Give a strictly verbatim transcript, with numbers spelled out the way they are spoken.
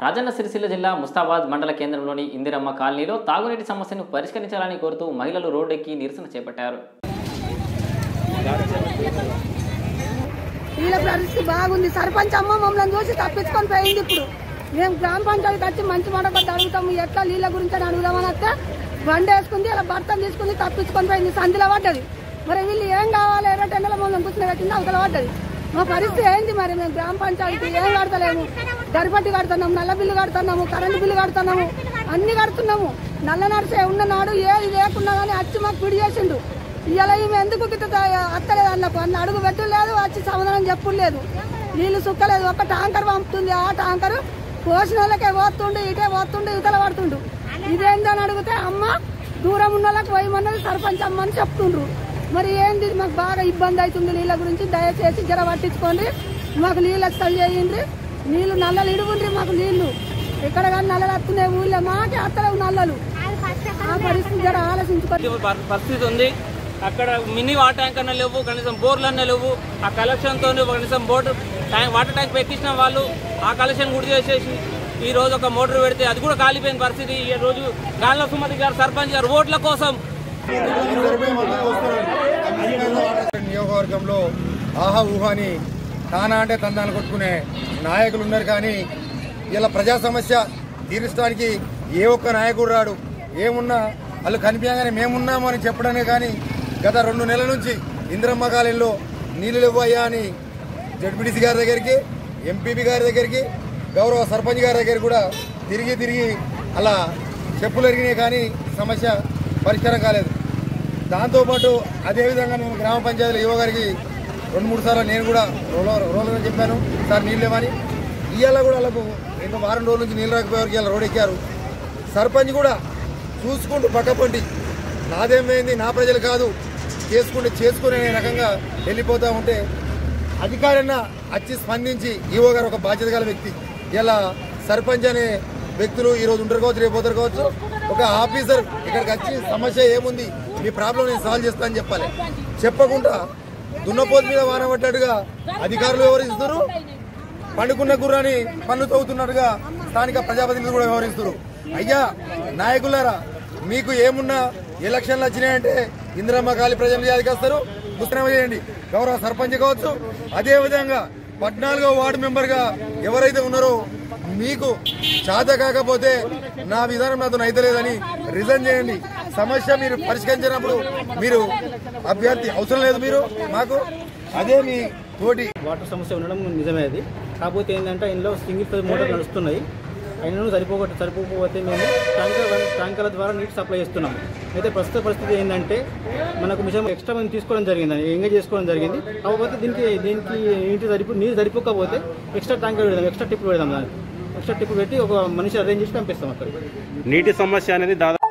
రాజన్న సిరిసిల్ల జిల్లా ముస్తాబాద్ మండల కేంద్రంలోని ఇందిరమ్మ కాలనీలో తాగునీటి సమస్యను పరిష్కరించాలని కోరుతూ మహిళలు రోడ్డెక్కి నిరసన చేపట్టారు. వీళ్ళ పరిస్థితి బాగుంది. సర్పంచ్ అమ్మ మమ్మల్ని చూసి తప్పించుకొని పోయింది. ఇప్పుడు మేము గ్రామ పంచాయతీ వచ్చి మంచి మాట కొద్ది అడుగుతాము, ఎట్లా నీళ్ళ గురించి అని అడుగుదామని వస్తే బండి వేసుకుంది, అలా భర్తను తీసుకుని తప్పించుకొని పోయింది. సంధిలో పడ్డది. మరి వీళ్ళు ఏం కావాలి, ఎర్ర టెండలో మమ్మల్ని కూర్చుని పెట్టింది, అవతల పడ్డది. మా పరిస్థితి ఏంటి? మరి మేము గ్రామ పంచాయతీ ఏం కడతలేము. గరిపట్టి కడుతున్నాము, నల్ల బిల్లు కడుతున్నాము, కరెంటు బిల్లు కడుతున్నాము, అన్ని కడుతున్నాము. నల్ల నడిచే ఉన్న నాడు ఏది లేకున్నా కానీ వచ్చి మాకు పిడి చేసిండు. ఇలా ఈమె ఎందుకు గిట్ట అత్తలేదు అన్నకు అన్న అడుగు పెట్టలేదు, వచ్చి సమాధానం చెప్పుడు లేదు. నీళ్ళు సుక్కలేదు. ఒక ట్యాంకర్ పంపుతుంది, ఆ ట్యాంకర్ పోసిన వాళ్ళకే పోతుండు, ఇటే పోతుండు, ఇవతల పడుతుండు. ఇదేందని అడిగితే అమ్మ దూరం ఉన్న వాళ్ళకి పోయమన్నది సర్పంచ్ అమ్మ అని చెప్తుండ్రు. మరి ఏంది? మాకు బాగా ఇబ్బంది అవుతుంది నీళ్ళ గురించి. దయచేసి జర పట్టించుకోండి, మాకు నీళ్ళు అత్తలు చేయండి. నీళ్లు నల్లలు ఇడుగుండ్రి, మాకు నీళ్లు ఎక్కడ కానీ నల్లలు వస్తున్నాయి. ఊళ్ళో మాకే అత్తలేవు నల్లలు. ఆ పరిస్థితి జర ఆలోచించుకోండి. పరిస్థితి ఉంది. అక్కడ మినీ వాటర్ ట్యాంక్ అన్న లేవు, కనీసం బోర్లు అన్న లేవు. ఆ కలెక్షన్తో కనీసం బోర్డు ట్యాంక్ వాటర్ ట్యాంక్ పెట్టించిన వాళ్ళు ఆ కలెక్షన్ గుడి చేసేసి ఈ రోజు ఒక మోటార్ పెడితే అది కూడా కాలిపోయిన పరిస్థితి. ఈ రోజు గాలిలో సుమతి గారు సర్పంచ్ గారు ఓట్ల కోసం నియోజకవర్గంలో ఆహా ఊహాని తానా అంటే తందాలు కొట్టుకునే నాయకులు ఉన్నారు. కానీ ఇలా ప్రజా సమస్య తీర్చడానికి ఏ ఒక్క నాయకుడు రాడు. ఏమున్నా వాళ్ళు కనిపించగానే మేమున్నాము అని చెప్పడమే. కానీ గత రెండు నెలల నుంచి ఇందిరమ్మ కాలనీలో నీళ్లు ఇవ్వయ్యా అని జడ్పీటీసీ గారి దగ్గరికి, ఎంపీపీ గారి దగ్గరికి, గౌరవ సర్పంచ్ గారి దగ్గర కూడా తిరిగి తిరిగి అలా చెప్పులు ఎరిగినాయి. కానీ సమస్య పరిష్కారం కాలేదు. దాంతోపాటు అదేవిధంగా నేను గ్రామ పంచాయతీలో యువ గారికి రెండు మూడు సార్లు నేను కూడా రోలర్ రోలర్ చెప్పాను, సార్ నీళ్ళు లేవని. ఇవాళ కూడా వాళ్ళకు ఎన్నో వారం రోజుల నుంచి నీళ్ళు రాకపోయేవారికి ఇలా రోడ్ ఎక్కారు. సర్పంచ్ కూడా చూసుకుంటూ పక్కపండి నాదేమైంది, నా ప్రజలు కాదు, చేసుకుంటే చేసుకునే రకంగా వెళ్ళిపోతూ ఉంటే అధికారన్నా వచ్చి స్పందించి ఈవో గారు ఒక బాధ్యత గల వ్యక్తి. ఇలా సర్పంచ్ అనే వ్యక్తులు ఈరోజు ఉంటారు కావచ్చు, రేపు పోతారు కావచ్చు. ఒక ఆఫీసర్ ఇక్కడికి వచ్చి సమస్య ఏముంది, మీ ప్రాబ్లం నేను సాల్వ్ చేస్తా అని చెప్పాలి. చెప్పకుండా దున్నపోతు మీద వానబడ్డట్టుగా అధికారులు వ్యవహరిస్తున్నారు. పండుకున్న గుర్రాన్ని పన్ను తవ్వుతున్నట్టుగా స్థానిక ప్రజాప్రతినిధులు కూడా వ్యవహరిస్తున్నారు. అయ్యా నాయకులారా, మీకు ఏమున్నా ఎలక్షన్లు వచ్చినాయంటే ఇందిరమ్మ కాలనీ ప్రజలు యాదికొస్తారు, ముస్లిం చేయండి. గౌరవ సర్పంచ్ కావచ్చు, అదేవిధంగా పద్నాలుగో వార్డు మెంబర్గా ఎవరైతే ఉన్నారో మీకు చేత కాకపోతే నా విధానం నాతో అయితలేదని రిజైన్ చేయండి. సమస్య మీరు పరిష్కరించినప్పుడు మీరు అభ్యర్థి అవసరం లేదు మీరు మాకు. అదే మీ తోటి వాటర్ సమస్య ఉండడం నిజమే. అది కాకపోతే ఏంటంటే ఇందులో సింగిల్ ఫేజ్ మోటార్ నడుస్తున్నాయి. అయినా సరిపోక సరిపోకపోతే మేము ట్యాంకర్ ట్యాంకర్ల ద్వారా నీటి సప్లై చేస్తున్నాము. అయితే ప్రస్తుత పరిస్థితి ఏంటంటే మనకు మిషన్ ఎక్స్ట్రా మేము తీసుకోవడం జరిగింది, ఎంగేజ్ చేసుకోవడం జరిగింది. కాకపోతే దీనికి దీనికి నీటి సరిపో నీరు సరిపోకపోతే ఎక్స్ట్రా ట్యాంకర్ పెడదాం, ఎక్స్ట్రా టిప్ పెడదాం. దానికి ఎక్స్ట్రా టిప్ పెట్టి ఒక మనిషి అరేంజ్ చేసి పంపిస్తాం. అక్కడ నీటి సమస్య అనేది దాదాపు